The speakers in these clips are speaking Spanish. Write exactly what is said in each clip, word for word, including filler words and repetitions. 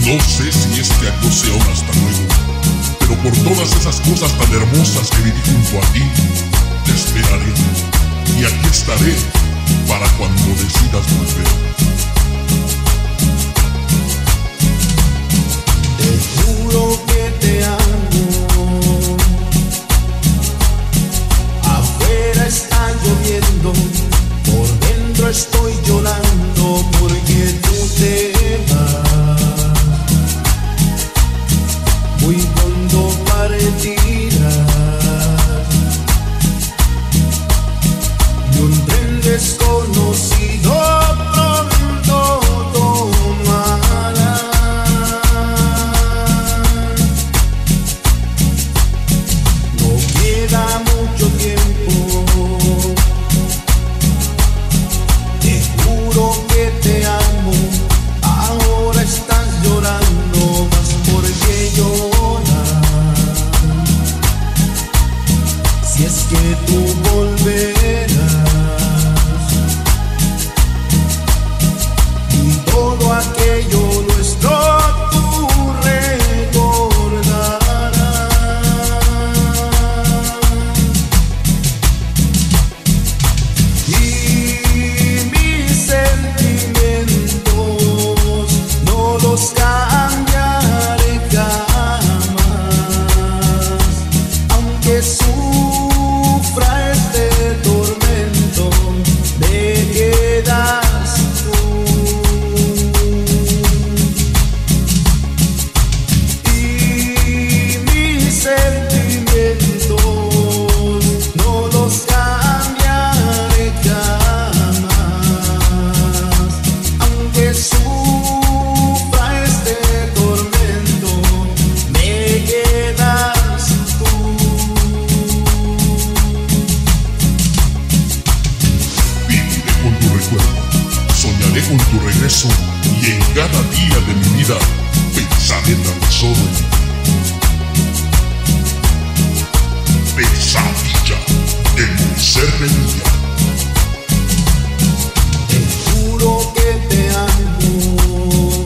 No sé si este adiós sea un hasta luego, pero por todas esas cosas tan hermosas que viví junto a ti, te esperaré y aquí estaré para cuando decidas volver. Te juro que te amo. Afuera está lloviendo, por dentro estoy llorando porque tú te vas. Muy pronto partirás y un tren desconocido pronto tomará. No queda mucho tiempo. Te juro que te amo. Ahora estás llorando más porque lloras. Si es que tú volverás y todo aquello nuestro tú recordarás. Y mis sentimientos no los cambiaré jamás, aunque sufra este tormento, me quedas tú. Y mis sentimientos no los cambiaré jamás, aunque sufra este tormento, me quedas tú. Viviré con tu recuerdo, soñaré con tu regreso y en cada día de mi vida pensaré tan solo en ti. Pesadilla de Monserrat. Te juro que te amo.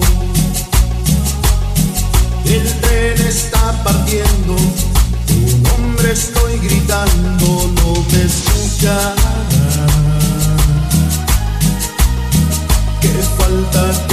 El tren está partiendo, tu nombre estoy gritando, no me escucharás. Qué falta